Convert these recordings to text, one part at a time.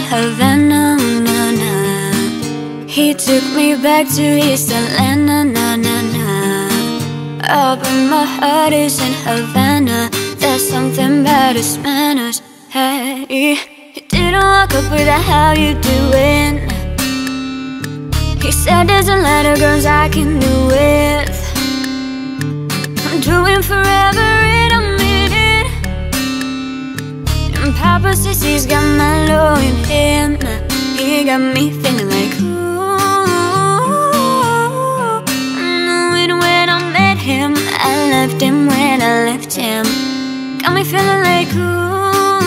Havana, na na. He took me back to East Atlanta, na na na. Oh, but my heart is in Havana. There's something about his manners. Hey, he didn't walk up with a how you doing. He said there's a lot of girls I can do with. I'm doing forever in a minute. And Papa says he's got my love in him. He got me feeling like ooh. And when I met him, I left him when I left him. Got me feeling like ooh.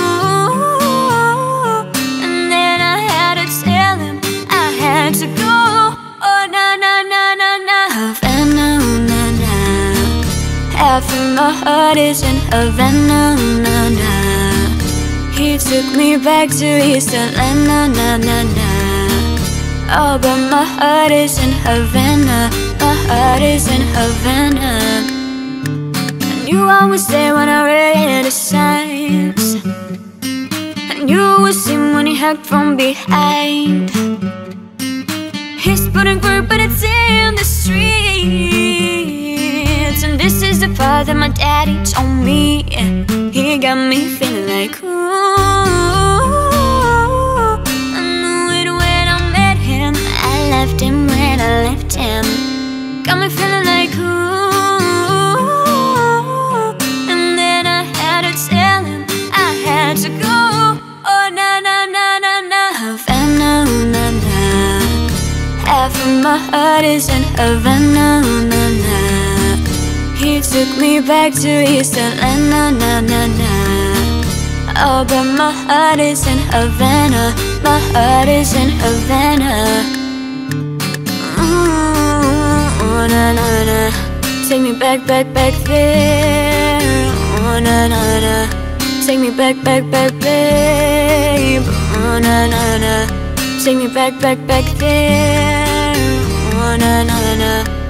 And then I had to tell him I had to go. Oh na na na na na. Havana, na na. Half of my heart is in Havana, na na. He took me back to East Atlanta, na na na. Oh, but my heart is in Havana. My heart is in Havana. I knew I was there when I read the signs. I knew it was him when he hugged from behind. He's putting work, but it's in the streets. And this is the part that my daddy told me. He got me feeling like ooh. I knew it when I met him. I left him when I left him. Got me feeling like ooh. And then I had to tell him I had to go. Oh na na na na na. Havana, na na. Half of my heart is in Havana, na na. He took me back to East Atlanta, na na na. Oh, but my heart is in Havana. My heart is in Havana. Oh na na na. Take me back, back, back there. Oh na na na. Take me back, back, back, babe. Oh na na na. Take me back, back, back there. Oh na na na.